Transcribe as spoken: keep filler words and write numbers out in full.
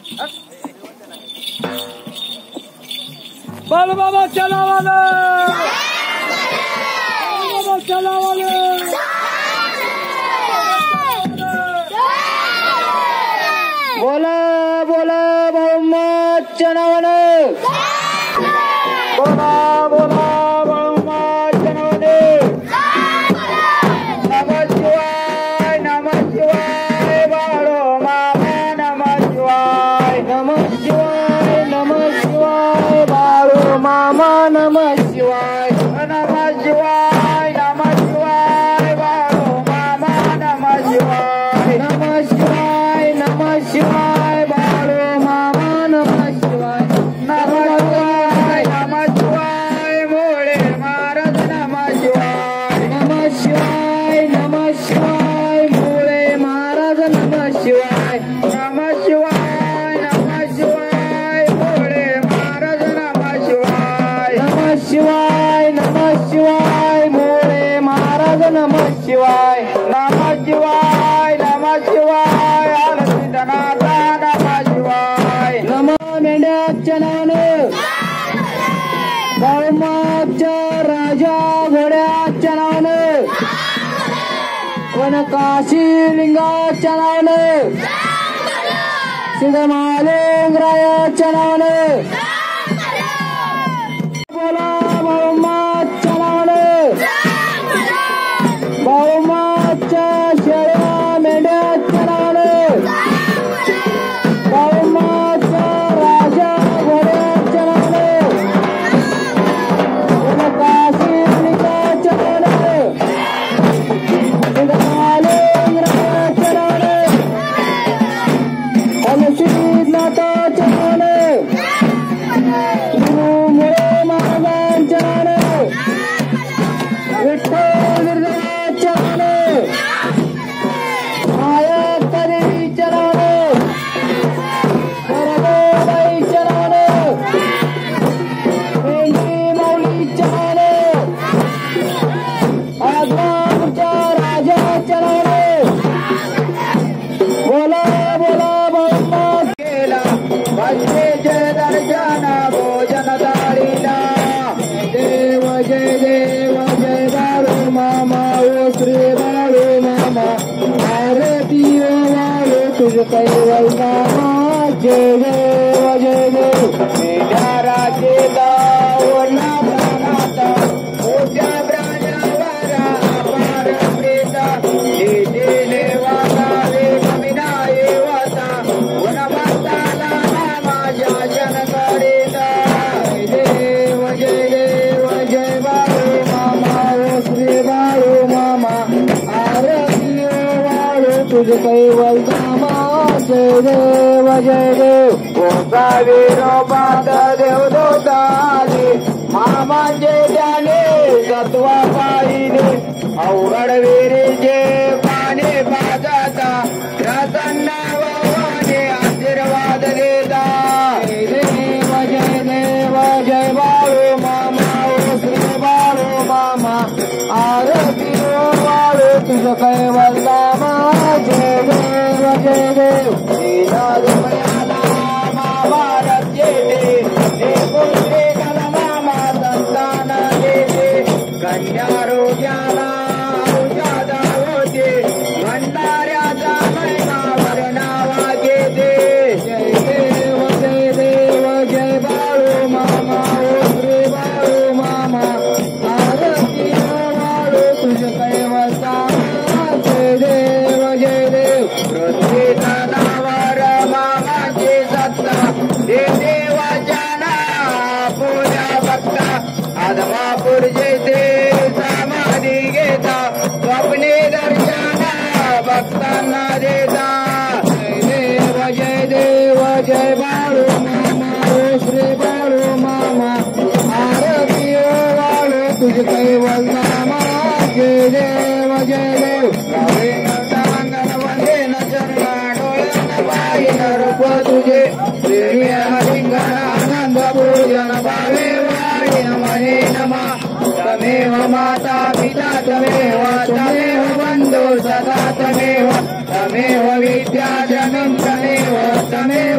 बाळूमामाच्या नावानं बाळूमामाच्या नावानं बोला बोला बाळूमामाच्या नावानं बोला बोला बाळूमामाच्या नावानं नमः शिवाय नमः शिवाय बाळूमामा नमः शिवाय नमः शिवाय नमः शिवाय बाळूमामा नमः शिवाय नमः शिवाय नमः शिवाय बाळूमामा नमः शिवाय नमः शिवाय नमः शिवाय बाळूमामा नमः शिवाय नमः शिवाय नमः शिवाय मोळे महाराज नमः शिवाय नमः शिवाय नमः शिवाय मोळे महाराज नमः शिवाय नमः शिवाय नमः शिवाय मोळे महाराज नमः शिवाय नमः शिवाय नमः शिवाय मोळे महाराज नमः शिवाय नमः शिवाय नमः शिवाय आनंदनाथा नमः शिवाय नमः मेंढ्याच्या नावानं बाळूमामाच्या राजा घोड्याच्या नावानं वनकाशी लिंगाच्या नावानं सिद्धमहालिंगरायाच्या नावानं बोला बाळूमामाच्या नावानं बाळूमामाच्या शेळ्या मेंढ्याच्या नावानं बाळूमामाच्या राजा घोड्याच्या नावानं वनकाशी लिंगाच्या नावानं सिद्धमहालिंगरायाच्या नावानं सिद्धनाथाच्या नावानं गुरुमुळे महाराजांच्या नावानं विठ्ठल गिरधराच्या नावानं मायाक्का देवीच्या नावानं परमेबाईच्या नावानं वेंगी माऊलीच्या नावानं आदमापूरच्या राजाच्या नावानं बोला बोला बाळूमामा केला वाजेचे दर्शन भोजन थाळीला देव जय देव जय बाळूमामा ओ श्री बाळूमामा आरती ओ बाळू तुझ कैवल नामा जय देव जय देव मेढ्या राजेला वना प्राणाता मोठ्या प्राण्यावर अपार प्रेता देले वागावे कमिनाये वाता वनवासाला माझ्या जनकडेता देव जय देव जय बाळूमामा ओ श्री बाळूमामा आरती ओ बाळू तुझ कैवल नामा जय देव जय देव कोसा विरोबात देव दोताले मामाचे त्याने सत्वा पाहिने अवघड विरीचे पाने पाजाता रतन्ना वाने आशीर्वाद देता देव जय देव जय बाळूमामा ओ श्री बाळूमामा आरती ओ बाळू तुझ कैवल नामा जय देव जय देव दीनादमयाला महाभारत जेते पुत्रे कलमामा संतान देते कन्यारोग्याला औषधा होते भंडाऱ्याचा महिनावर नावा घेते जय देव जय देव जय बाळूमामा ओ श्री बाळूमामा आरती ओ बाळू तुझ कैवल नामा जय देव जय देव पृथ्वी तलावर मामाची सत्ता ते देवाच्या पूजा भक्ता आदमापूर जेथे समाधी घेता स्वप्ने दर्शन भक्तांना देता जय देव जय देव जय बाळूमामा ओ श्री बाळूमामा आरती ओ बाळू तुझ कैवल नामा जय देव जय देव वंदे न चरणा डोळ्यान पाहिन रूप तुझे प्रेमी हरिंगण आनंद पूजन भावे वाणी मने नमा तमेव माता पिता तमेव तमेव बंधु सदा तमेव तमेव विद्या जनम तमेव तमेव